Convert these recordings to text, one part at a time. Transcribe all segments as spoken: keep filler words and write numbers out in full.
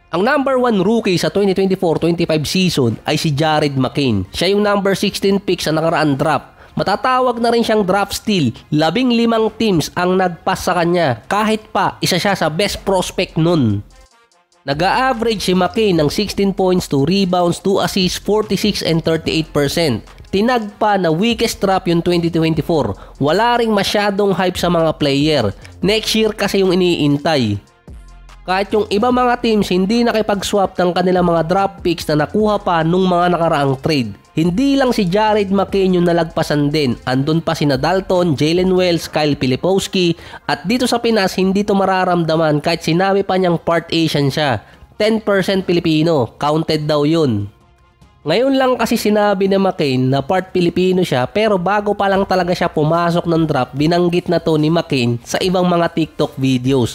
Ang number one rookie sa twenty twenty-four twenty-five season ay si Jared McCain. Siya yung number sixteen pick sa nakaraang draft. Matatawag na rin siyang draft steal. Labing limang teams ang nagpass sa kanya kahit pa isa siya sa best prospect nun. Nag-a-average si McCain ng sixteen points, two rebounds, two assists, forty-six and thirty-eight percent. Tinag pa na weakest draft yung twenty twenty-four. Wala ring masyadong hype sa mga player. Next year kasi yung iniintay. Kahit yung iba mga teams hindi nakipag-swap ng kanilang mga draft picks na nakuha pa nung mga nakaraang trade. Hindi lang si Jared McCain yung nalagpasan din. Andun pa sina Dalton, Jalen Wells, Kyle Filipowski. At dito sa Pinas hindi to mararamdaman kahit sinabi pa niyang part Asian siya. ten percent Pilipino. Counted daw yun. Ngayon lang kasi sinabi ni McCain na part Pilipino siya pero bago pa lang talaga siya pumasok ng draft binanggit na to ni McCain sa ibang mga TikTok videos.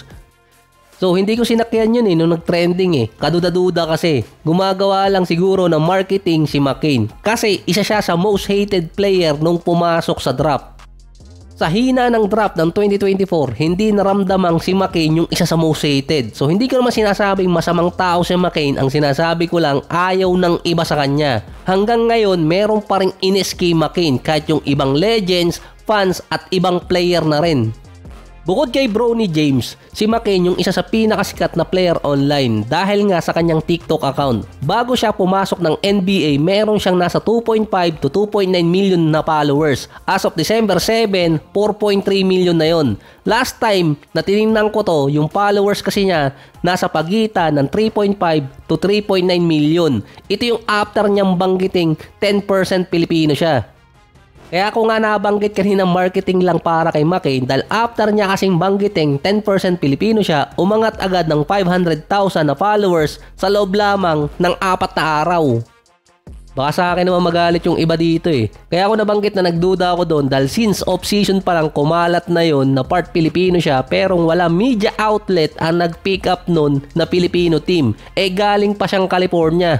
So hindi ko sinakyan yun eh nung nag-trending eh. Kaduda-duda kasi. Gumagawa lang siguro ng marketing si McCain. Kasi isa siya sa most hated player nung pumasok sa draft. Sa hina ng draft ng twenty twenty-four, hindi naramdamang si McCain yung isa sa most hated. So hindi ko naman sinasabing masamang tao si McCain. Ang sinasabi ko lang ayaw ng iba sa kanya. Hanggang ngayon meron pa rin inis kay McCain kahit yung ibang legends, fans at ibang player na rin. Bukod kay Bronny James, si McCain yung isa sa pinakasikat na player online dahil nga sa kanyang TikTok account. Bago siya pumasok ng N B A, meron siyang nasa two point five to two point nine million na followers. As of December seventh, four point three million na yon. Last time na tinignan ko to, yung followers kasi niya nasa pagitan ng three point five to three point nine million. Ito yung after niyang banggiting ten percent Pilipino siya. Kaya ako nga nabanggit kanina marketing lang para kay McCain dahil after niya kasing banggiting ten percent Pilipino siya, umangat agad ng five hundred thousand na followers sa loob lamang ng apat na araw. Baka sa akin naman magalit yung iba dito eh. Kaya ako nabanggit na nagduda ako doon dahil since off-season pa lang kumalat na yon na part Pilipino siya pero wala media outlet ang nag-pick up nun na Filipino team. Eh galing pa siyang California.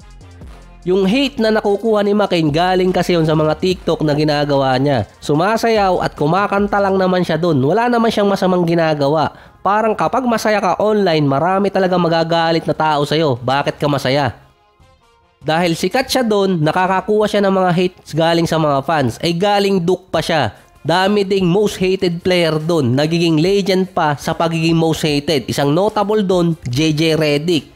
Yung hate na nakukuha ni McCain galing kasi yun sa mga TikTok na ginagawa niya. Sumasayaw at kumakanta lang naman siya dun. Wala naman siyang masamang ginagawa. Parang kapag masaya ka online, marami talaga magagalit na tao sa'yo. Bakit ka masaya? Dahil sikat siya dun, nakakakuha siya ng mga hates galing sa mga fans. Ay galing Duke pa siya. Dami ding most hated player dun. Nagiging legend pa sa pagiging most hated. Isang notable dun, J J Redick.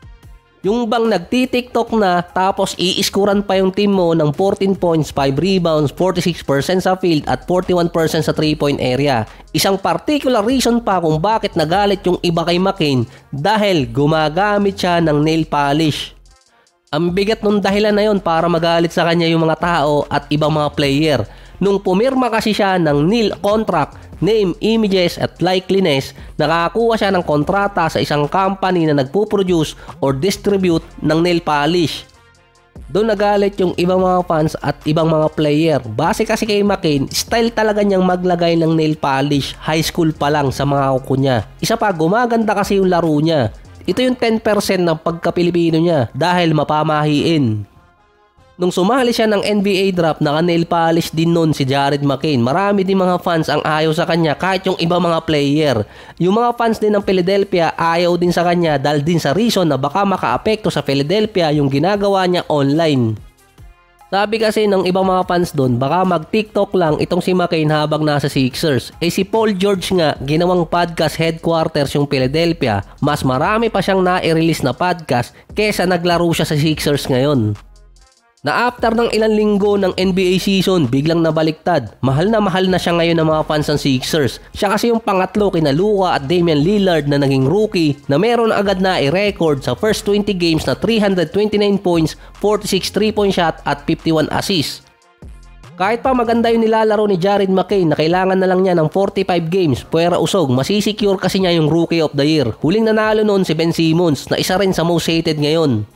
Yung bang nagti-TikTok na tapos i-scorean pa yung team mo ng fourteen points, five rebounds, forty-six percent sa field at forty-one percent sa three point area. Isang particular reason pa kung bakit nagalit yung iba kay McCain dahil gumagamit siya ng nail polish. Ang bigat nung dahilan na yon para magalit sa kanya yung mga tao at ibang mga player. Nung pumirma kasi siya ng nil contract, name, images at likeliness, nakakuha siya ng kontrata sa isang company na nagpo-produce or distribute ng nail polish. Doon nagalit yung ibang mga fans at ibang mga player. Base kasi kay McCain, style talaga niyang maglagay ng nail polish high school pa lang sa mga kuko niya. Isa pa, gumaganda kasi yung laro niya. Ito yung ten percent ng pagka-Pilipino niya dahil mapamahiin. Nung sumali siya ng N B A draft, naka-nail polish din nun si Jared McCain. Marami din mga fans ang ayaw sa kanya kahit yung iba mga player. Yung mga fans din ng Philadelphia ayaw din sa kanya dahil din sa reason na baka makaapekto sa Philadelphia yung ginagawa niya online. Sabi kasi ng ibang mga fans doon, baka mag-TikTok lang itong si McCain habang nasa Sixers. Eh si Paul George nga, ginawang podcast headquarters yung Philadelphia, mas marami pa siyang na-release na podcast kesa naglaro siya sa Sixers ngayon. Na after ng ilang linggo ng N B A season, biglang nabaliktad. Mahal na mahal na siya ngayon ng mga fans ng Sixers. Siya kasi yung pangatlo kina Luka at Damian Lillard na naging rookie na meron agad na i-record sa first twenty games na three hundred twenty-nine points, forty-six three-point shot at fifty-one assists. Kahit pa maganda yung nilalaro ni Jared McCain na kailangan na lang niya ng forty-five games, puwera usog, masisecure kasi niya yung Rookie of the Year. Huling nanalo noon si Ben Simmons na isa rin sa most hated ngayon.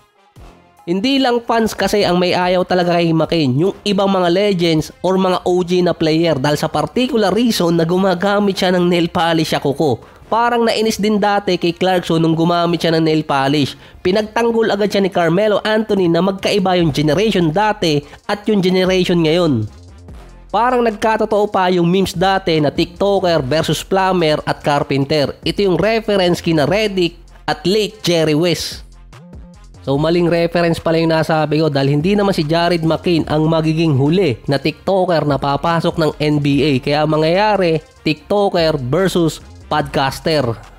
Hindi lang fans kasi ang may ayaw talaga kay McCain, yung ibang mga legends or mga O G na player dahil sa particular reason na gumagamit siya ng nail polish sa kuko. Parang nainis din dati kay Clarkson nung gumamit siya ng nail polish. Pinagtanggol agad siya ni Carmelo Anthony na magkaiba yung generation dati at yung generation ngayon. Parang nagkatotoo pa yung memes dati na TikToker versus plumber at carpenter. Ito yung reference kina Redick at late Jerry West. So maling reference pala yung nasabi ko dahil hindi naman si Jared McCain ang magiging huli na TikToker na papasok ng N B A. Kaya mangyayari, TikToker versus podcaster.